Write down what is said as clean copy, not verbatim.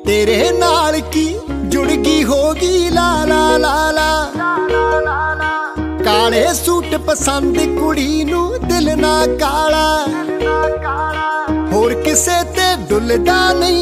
तेरे नाल की जुड़ गई होगी ला ला ला ला। काले सूट पसंद कुड़ी नू दिल ना काला, होर किसे ते डुलदा नहीं।